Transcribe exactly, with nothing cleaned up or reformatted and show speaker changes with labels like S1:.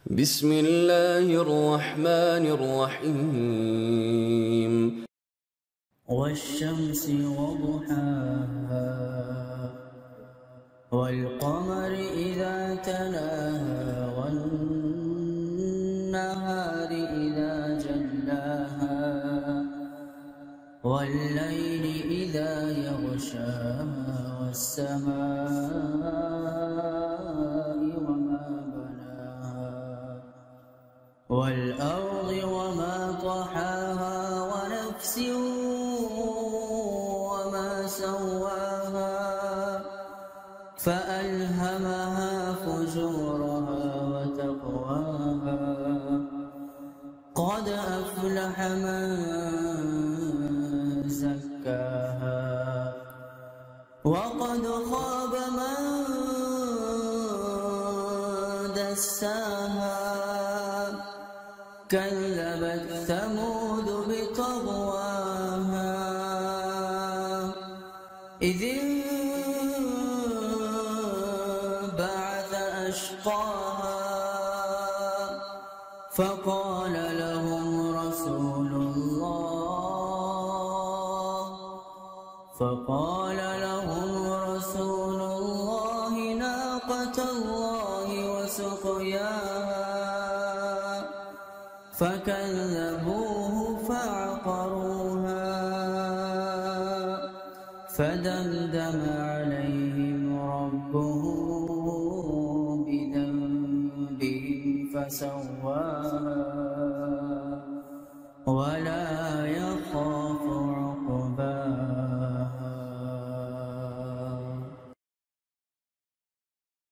S1: بسم الله الرحمن الرحيم
S2: والشمس وضحاها والقمر إذا تلاها والنهار إذا جلاها والليل إذا يغشاها والسماء وما بناها والأرض وما طحاها ونفس وما سواها فألهمها فجورها وتقواها قد أفلح من زكاها وقد خاب من دساها كذبت ثمود بطغواها إذ انبعث أشقاها فقال لهم رسول الله فقال لهم رسول الله ناقة الله وسقياها فكذبوه فعقروها فدمدم عليهم ربهم بذنبهم فسواها ولا